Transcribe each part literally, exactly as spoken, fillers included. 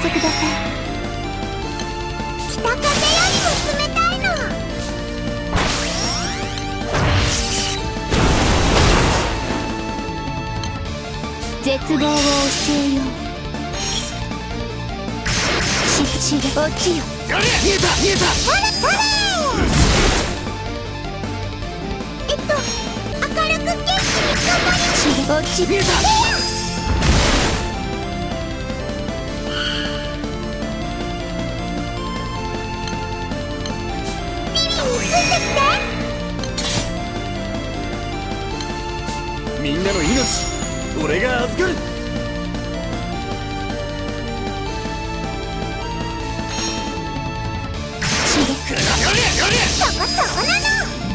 せください。北風よりも冷たいの。絶望を教えよう。ししで落ちよ。 やれ、見えた見えた。 ほらほら。えっと明るく元気に頑張りしで落ち。 見えた。 ビビについてきて。 みんなの命俺が預かる。やれやれ。 そこそこなの。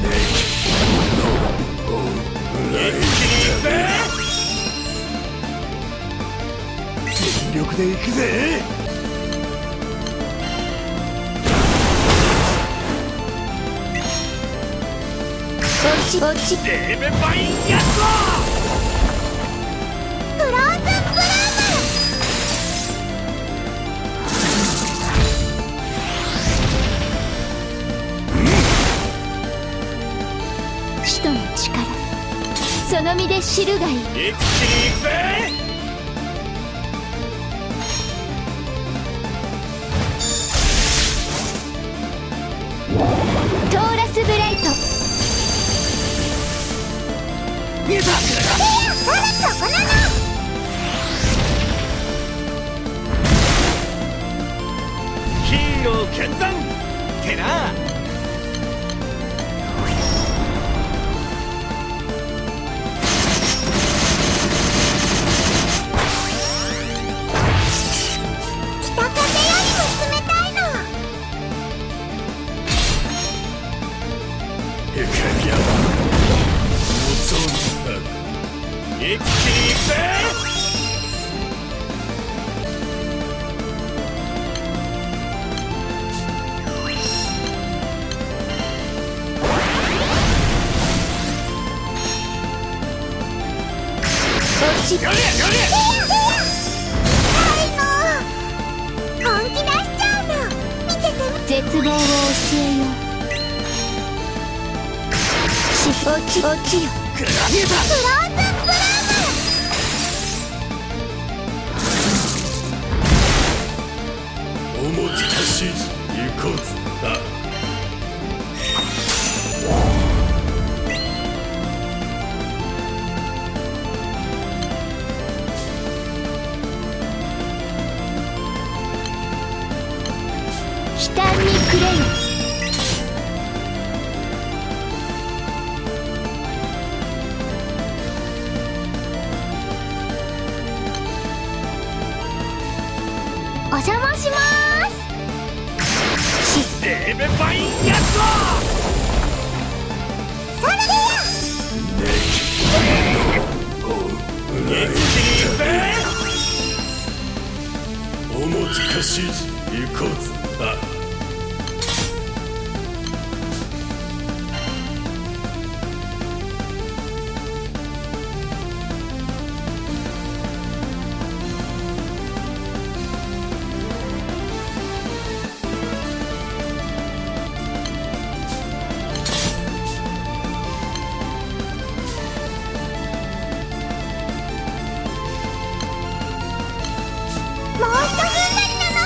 一気に行くぜ。全力で行くぜ。 落ち落ち。 レーベンバインヤッソフローズンブルーム。使徒の力その身で知るがいい。 一気に行くぜ。 トーラスブライト。 見えた。 ほらそこなの。 ヒーロー見参ってな。 北風よりも冷たいの。 エカリア一気に行くぜ。 落ち。 やれやれ。 本気出しちゃうの。見てて。絶望を教えよう。し落ち落ちよ。 見えた。 フローズンブルーム。 おもてかし行こうぜ。 悲嘆にくれよ。お邪魔します。 レーベンバインヤッソそれでや。 一気に行くぜ。おもてかし行こうぜ。 もう一踏ん張りなの。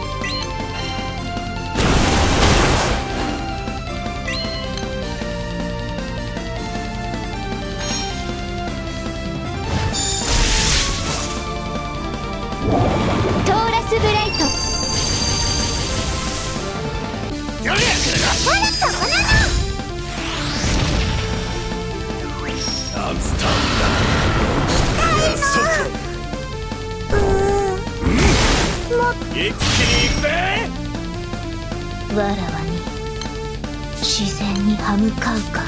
トーラスブライト。 やれ。 ほらそこなの。 アンスターだ。やそ一気に行くぜ。 わらわに自然に歯向かうか。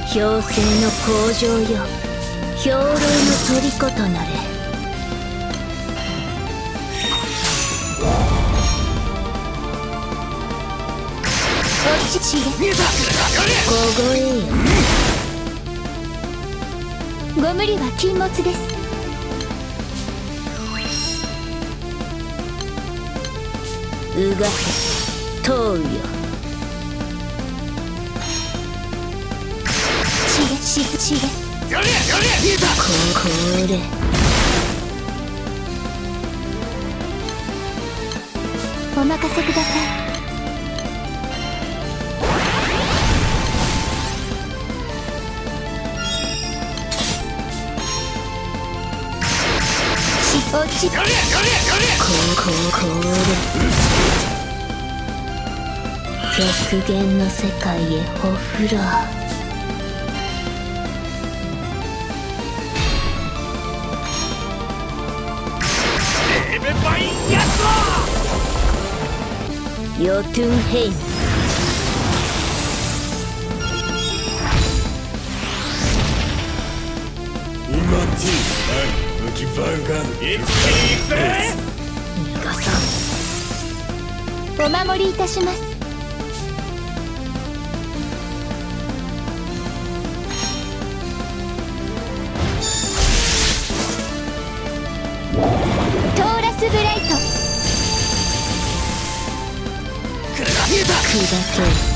氷星の向上よ、兵糧の虜となれ。落ちちれ、凍えよ。ご無理は禁物です。うがせ、問うよ。ちれしちれ、 やれやれ見えた。 これお任せください。落ち、 やれやれやれ。 こここれ極限の世界へほふろう。 レベバインヤットヨトゥンヘイム。 今ティー武器バンガード。一気に行くぜ。 ミカさん、お守りいたします。トーラスブライト。 見えた。 砕け。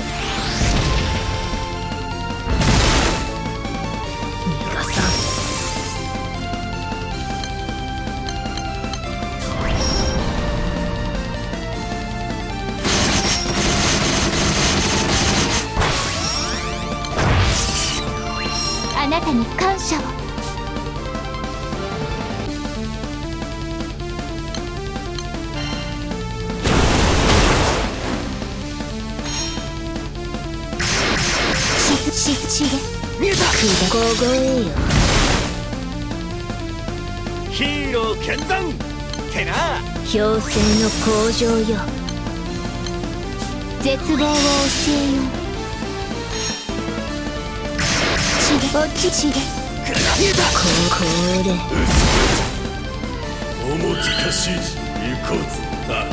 あなたに感謝を。しししれ、 見えた。 凍えよ。 ヒーロー剣断ってな。 氷星の向上よ、絶望を教えよう。落ちちれ、 見えた。 これおもてかし行こうぜ。あ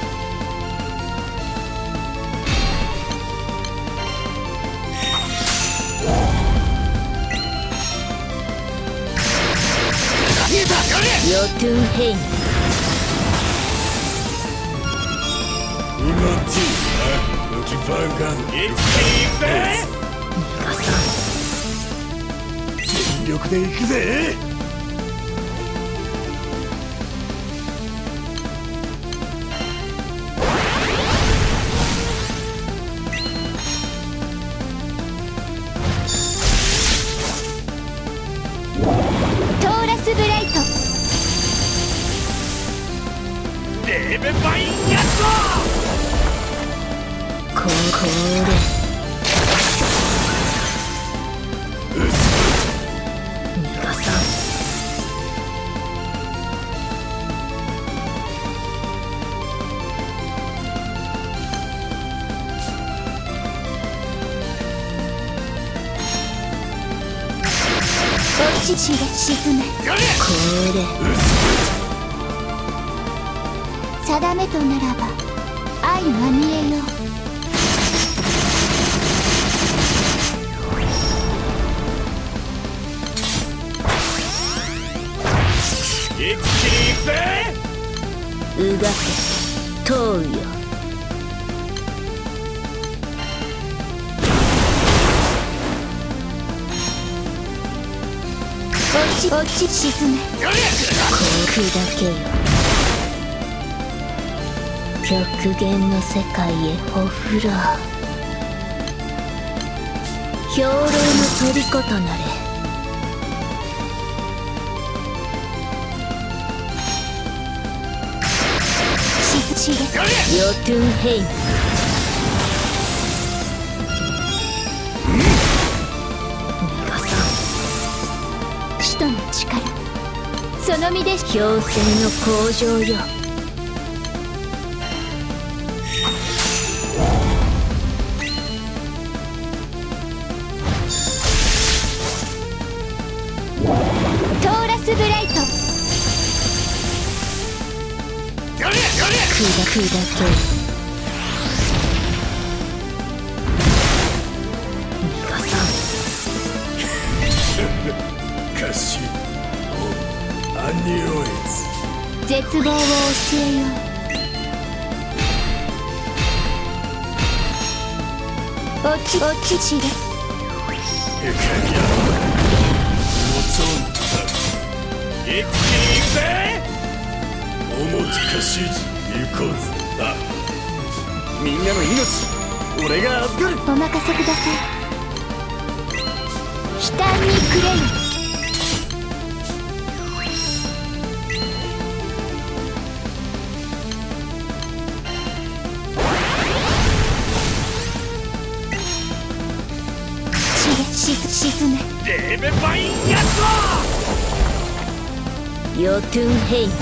見えた。やれ。 ヨトゥンヘイム。 今ティー武器バンガード。一気に行くぜ。 ミカさん、 全力で行くぜ。 トーラスブライト。 レベバインヤット。 これ落ちちれ、沈め。これ定めとならば愛が見えよう。 一気に行くぜ。 うがけ、問うよ。落ち落ち沈め。 やれ。 こう砕けよ。極限の世界へほふろう。兵糧の虜となれ。ししれ、ヨトゥンヘイム。ミカさん、使徒の力、その身で氷星の向上よ。 逃がさん。 カシオアニオイズ絶望を教えよう。落ち落ちちれヘカリアモツォンタ一気に行くぜ。おもてかし行こうぜ。あ、みんなの命俺が預かる。 お任せください。悲嘆にくれよ。沈めレベバインやつはヨトゥンヘイム。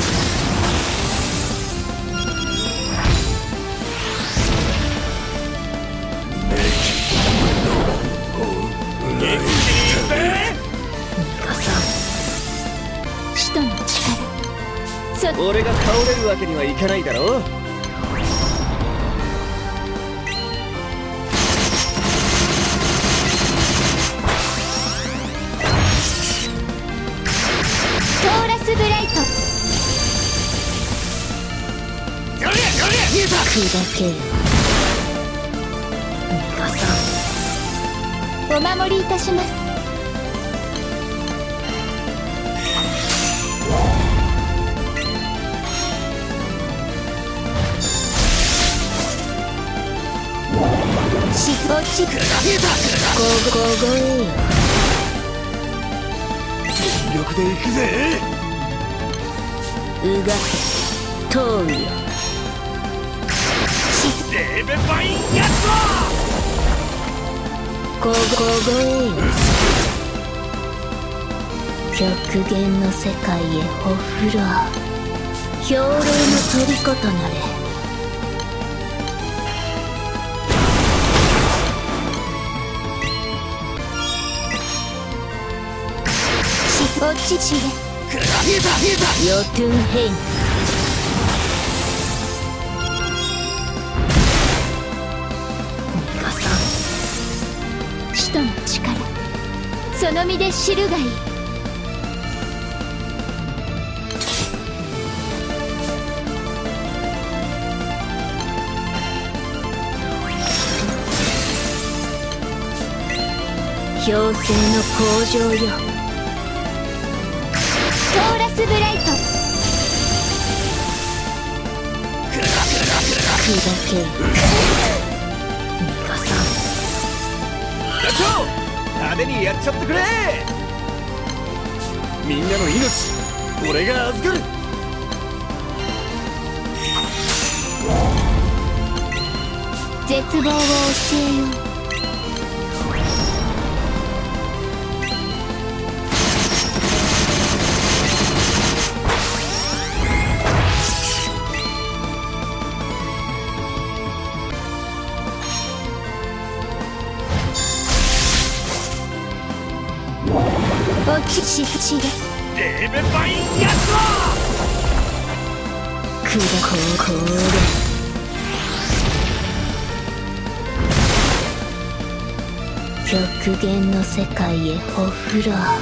元気に行くぜ。 逃がさん。使徒の力そ俺が倒れるわけにはいかないだろう。 ブライト砕けよ。逃がさん。お守りいたします。し落ちくごごごえよ。 全力で行くぜ。 うがせ通るよ。 レベバインやつはごごごえよ。極限の世界へほふら兵糧の虜となれ。し落ちちれヨトゥンヘイム。逃がさん。使徒の力その身で知るがいい。妖精の向上よ。トーラスブライト砕けよ。逃がさん。 団長派手にやっちゃってくれ。みんなの命俺が預かる。 絶望を教えよう。落ちしちれレベバインやつは砕こうこれ極限の世界へほふら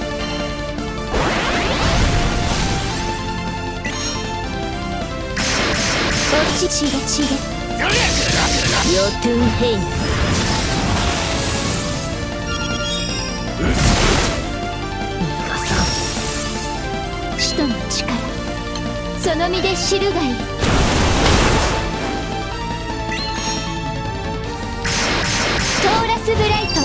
落ちちれちれヨトゥンヘイム。使徒の力その身で知るがいい。トーラスブライト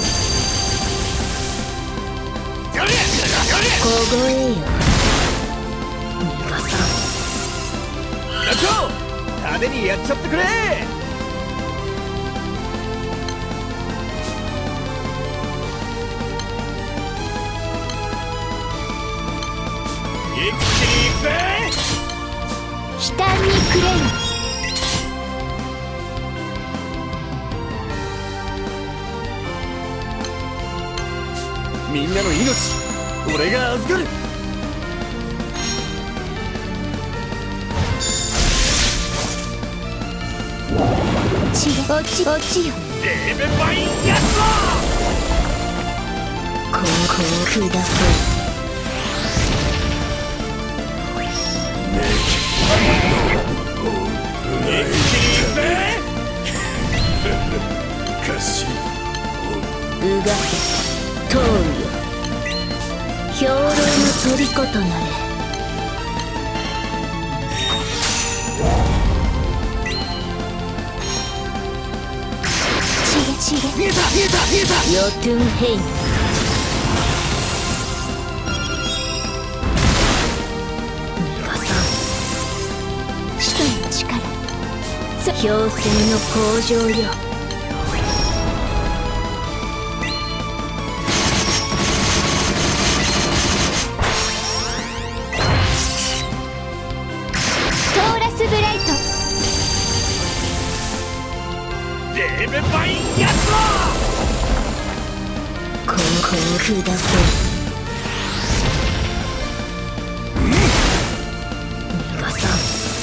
凍えよ。逃がさん。 団長派手にやっちゃってくれ。 一気に行くぜ。 悲嘆にくれよ。 みんなの命俺が預かる。 ち落ち落ちよ。 レーベンバインヤスこうこう下せ。 一気にいくぜ。かしうがせ通るよ。兵糧の虜となれ。チゲチゲ見えた見えた見えた。 ヨトゥンヘイム。逃がさん。使徒の力。氷泉の向上よ。トーラスブライト。 レーベンバインヤスこうこう下せ。逃がさん。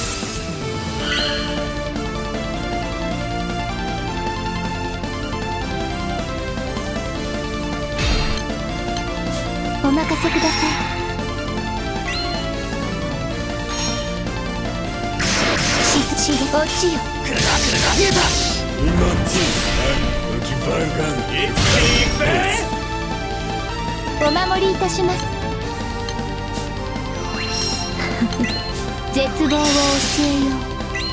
お任せください。ししげ落ちよ。 見えた。 今ティー浮きバンガン一気にいくぜ。 お守りいたします。絶望を教えよう。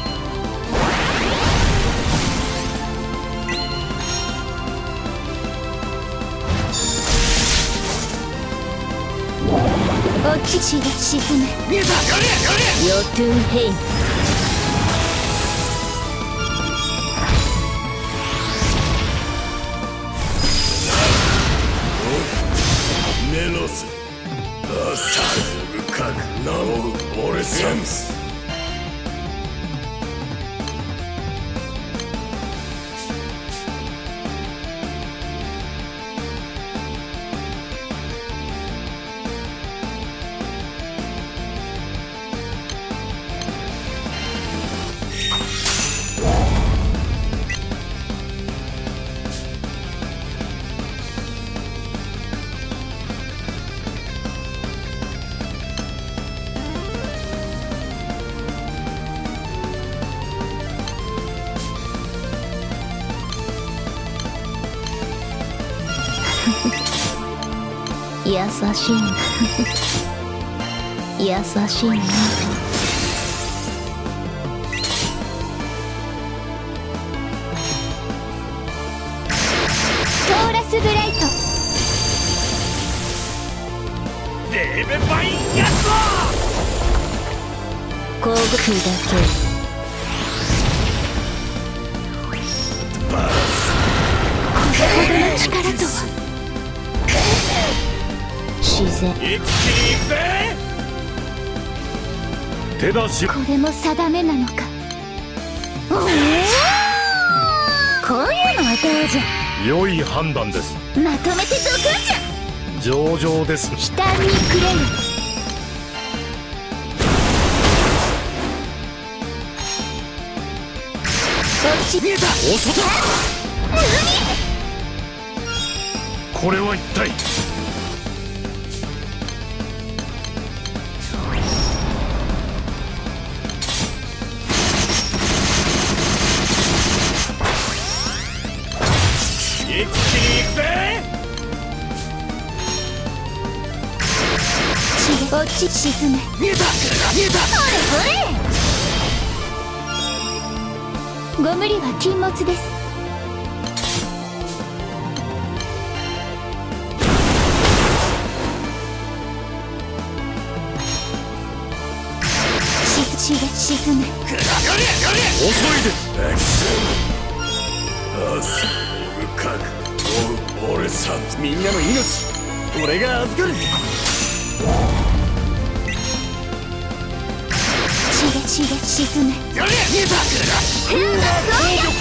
落ち地が沈め。 見えた。やれやれ。 ヨトゥンヘイム。 メロスアサル深く名を俺センス。 優しいな。優しいな。トーラスブライト。 レーベンバインヤス攻撃だけ。これほどの力とは。自然。 一気にいくぜ。手出しこれも定めなのか。おお、こういうのはどうじゃ。 良い判断です。 まとめてどくんじゃ。 上々です。 悲嘆にくれぬ。落ち。 見えた。 お外。これは一体。一気にいくぜ。 落ち沈め。 見えた見えた。 ほれほれ。ご無理は禁物です。ししが沈め。 やれやれ。 遅いです。アス深くお俺さんみんなの命俺が預かる。 しがしが沈め。 やれ見えた。 変だぞ。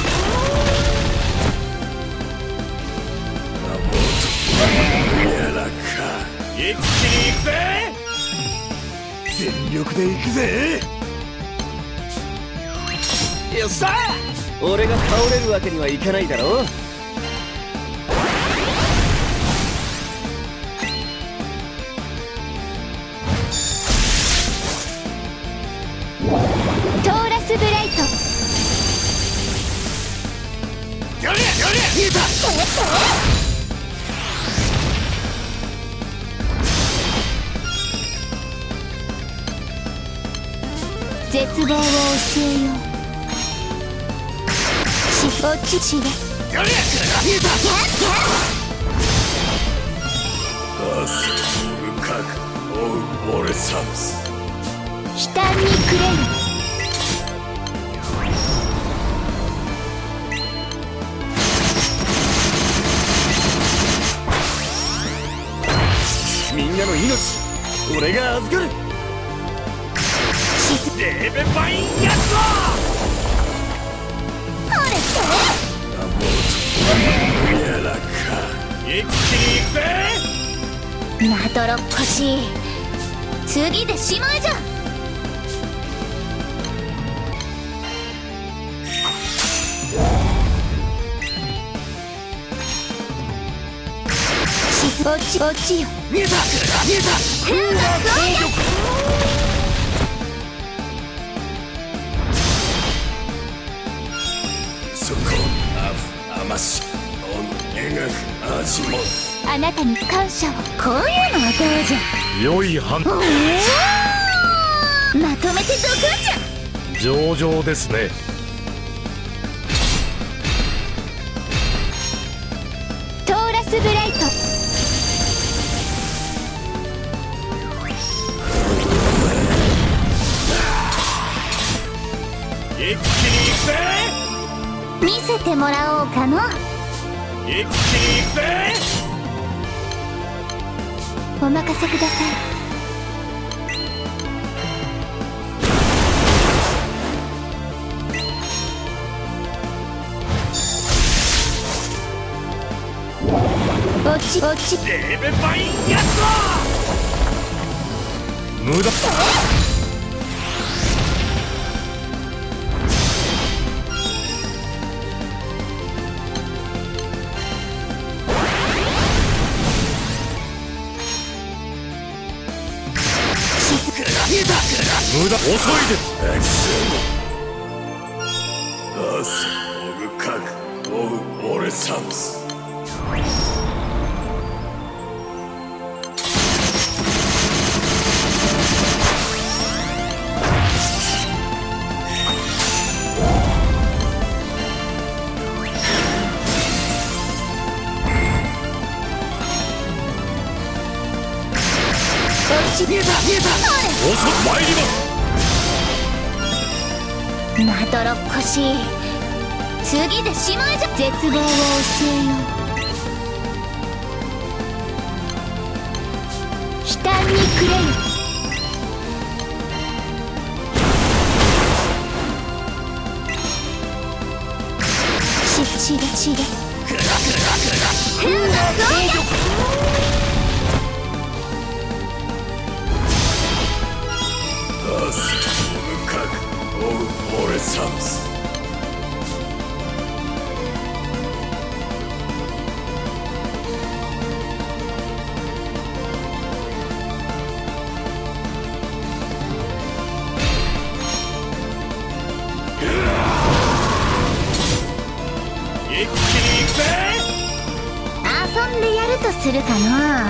やらか一気にいくぜ。 全力で行くぜ。よっしゃ。 俺が倒れるわけにはいかないだろう。 トーラスブライト。 やれやれ見えた。 絶望を教えよう。し落ちしでやれ見えた。アースウカクオウオレサムス。 悲嘆にくれる。 みんなの命俺が預かる。 レーベバインやつはほれそれやらか一気に行くぜ。 まどろっこしい。次でしまいじゃ。落ち落ちよ。 見えた見えた。 風が強力。 そこアフアマシオンエガフアジモン。 あなたに感謝を。こういうのはどうじゃ。 良い判断。 おおまとめてどくんじゃ。 上々ですね。 トーラスブライト。 一気に行くぜ。 見せてもらおうかの。 一気に行くぜ。 お任せください。落ち落ち。 レーベバインやつは無駄。無駄。遅いです。 エクセルアースオグカクオウオレサムス。 見えた見えた。 遅く参りまどろっこしい。次でしまいじゃ。絶望を教えよう。悲嘆にくれる。ししでしで風が強力。 アースオグカクオウオレサムス。一気に行くぜ。 遊んでやるとするかな。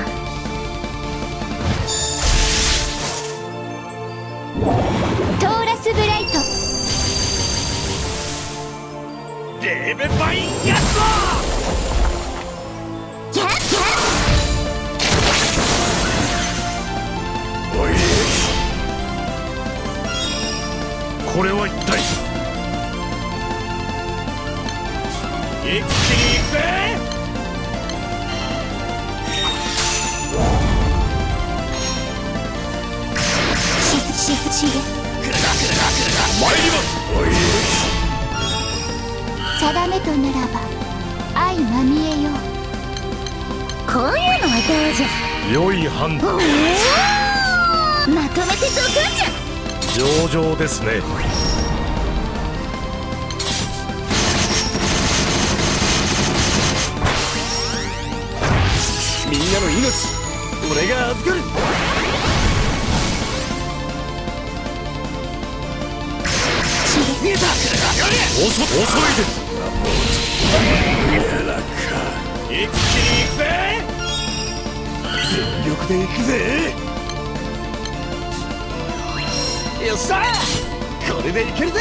トーラスブライト。 レーベバインやつはキャッキャおいこれは一体。 一気に行くぜ。 しししで参ります。 おい定めとならば相まみえよう。こういうのはどうじゃ。 良い判断。 おおまとめてどくんじゃ。 上々ですね。 俺が預かる。逃げた。 遅遅いです。 やらか一気に行くぜ。 全力で行くぜ。よっしゃ、これでいけるぜ。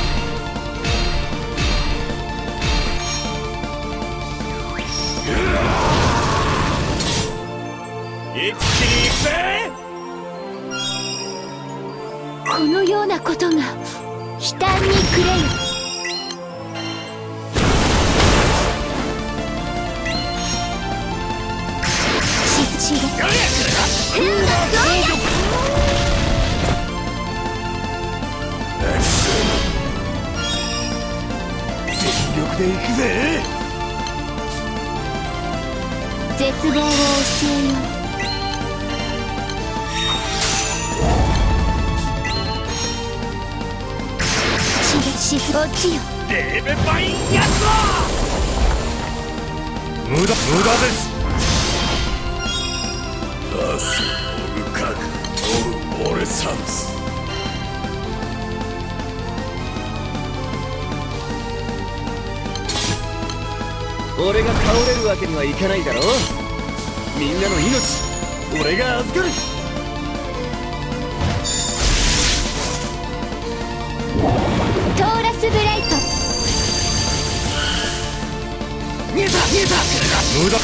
一気に行くぜ。 このようなことが悲嘆にくれよ。ししげふんだぞ。 全力で行くぜ。 絶望を教えよう。し落ちよ。 レーベバインやつだ。 無駄無駄です。 明日オルカグオルオレサウス。 俺が倒れるわけにはいかないだろう。みんなの命俺が預かる。 トーラスブライト。 逃げた逃げた。 無駄。 あ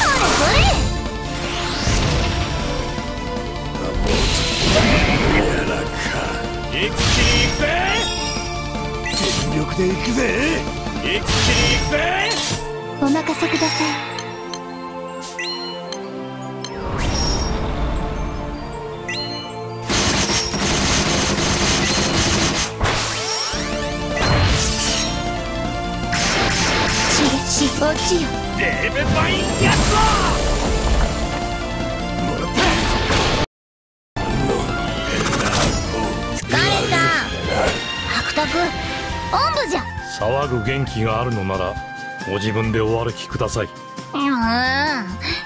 やらか一気に行くぜ。 全力で行くぜ。 一気に行くぜ。 お任せください。落ちよ。 レーベバインやつだ。 疲れた。白卓おんぶじゃ。 騒ぐ元気があるのならご自分でお歩きください。 うん、